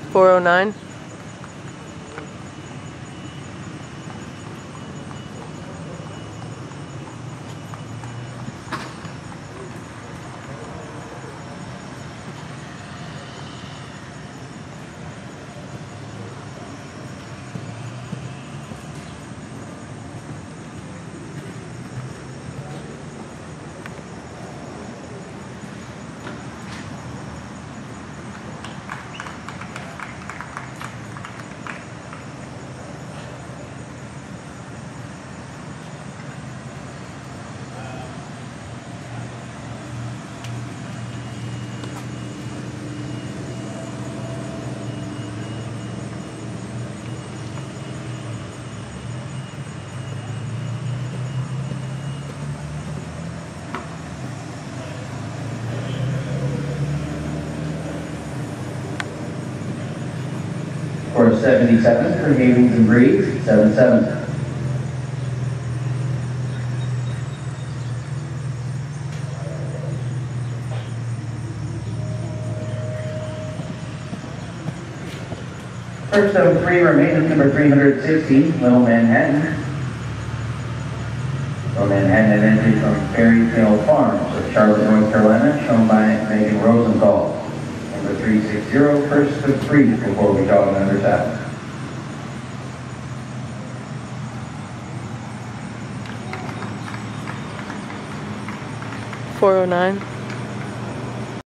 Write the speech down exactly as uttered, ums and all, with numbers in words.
four oh nine. For seventy-seven for Havens and Breeds, seven seven. First of three remaining, number three hundred sixty, Little Manhattan. Little Manhattan, an entry from Fairy Tale Farms of Charlotte, North Carolina, shown by Megan Rosenthal. Number three sixty, first of three before we draw another out. four oh nine.